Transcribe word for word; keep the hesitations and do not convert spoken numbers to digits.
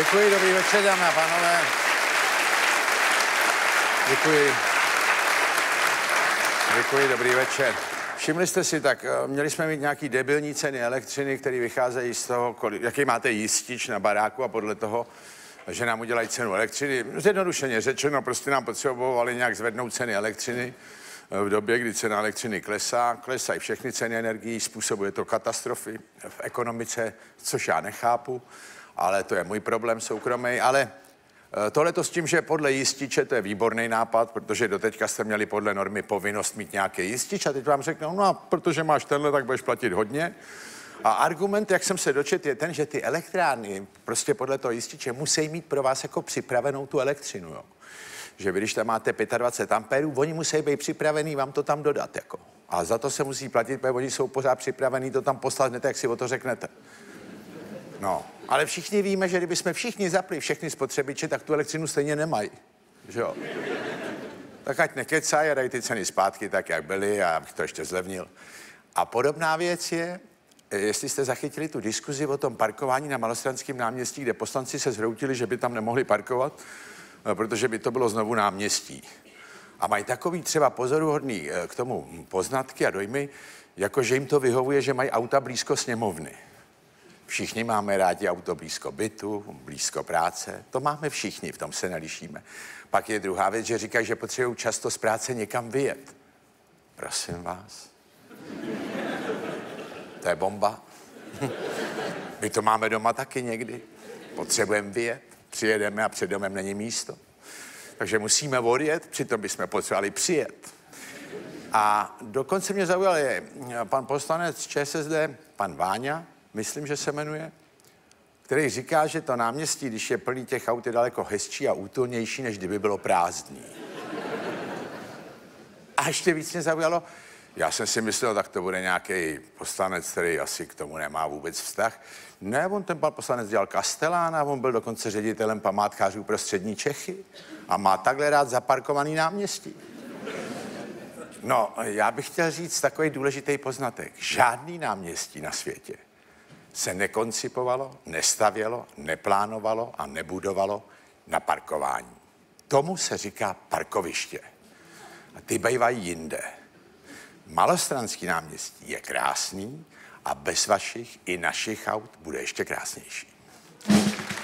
Děkuji, dobrý večer, dámy a pánové. Děkuji. Děkuji, dobrý večer. Všimli jste si, tak měli jsme mít nějaký debilní ceny elektřiny, které vycházejí z toho, kolik, jaký máte jistič na baráku a podle toho, že nám udělají cenu elektřiny. Zjednodušeně řečeno, prostě nám potřebovali nějak zvednout ceny elektřiny v době, kdy cena elektřiny klesá. Klesají všechny ceny energií, způsobuje to katastrofy v ekonomice, což já nechápu, ale to je můj problém soukromý. Ale tohle to s tím, že podle jističe, to je výborný nápad, protože doteďka jste měli podle normy povinnost mít nějaký jistič a teď vám řeknou, no a protože máš tenhle, tak budeš platit hodně. A argument, jak jsem se dočetl, je ten, že ty elektrárny prostě podle toho jističe musí mít pro vás jako připravenou tu elektřinu, jo. Že vy, když tam máte dvacet pět ampérů, oni musí být připravený vám to tam dodat, jako. A za to se musí platit, protože oni jsou pořád připravený to tam poslat hned, jak si o to řeknete. No, ale všichni víme, že kdybychom všichni zapli všechny spotřebiče, tak tu elektřinu stejně nemají, že jo. Tak ať nekecají a dají ty ceny zpátky tak, jak byly, a abych to ještě zlevnil. A podobná věc je, jestli jste zachytili tu diskuzi o tom parkování na Malostranském náměstí, kde poslanci se zhroutili, že by tam nemohli parkovat, protože by to bylo znovu náměstí. A mají takový třeba pozoruhodný k tomu poznatky a dojmy, jako že jim to vyhovuje, že mají auta blízko sněmovny. Všichni máme rádi auto blízko bytu, blízko práce. To máme všichni, v tom se nelišíme. Pak je druhá věc, že říkají, že potřebují často z práce někam vyjet. Prosím vás. To je bomba. My to máme doma taky někdy. Potřebujeme vyjet, přijedeme a před domem není místo. Takže musíme odjet, přitom bychom potřebovali přijet. A dokonce mě zaujal je pan poslanec ČSSD, pan Váňa, myslím, že se jmenuje, který říká, že to náměstí, když je plný těch aut, je daleko hezčí a útulnější, než kdyby bylo prázdný. A ještě víc mě zaujalo, já jsem si myslel, tak to bude nějaký poslanec, který asi k tomu nemá vůbec vztah. Ne, on ten pan poslanec dělal Kastelána, on byl dokonce ředitelem památkářů pro střední Čechy a má takhle rád zaparkovaný náměstí. No, já bych chtěl říct takový důležitý poznatek. Žádný náměstí na světě se nekoncipovalo, nestavělo, neplánovalo a nebudovalo na parkování. Tomu se říká parkoviště. A ty bývají jinde. Malostranský náměstí je krásný a bez vašich i našich aut bude ještě krásnější.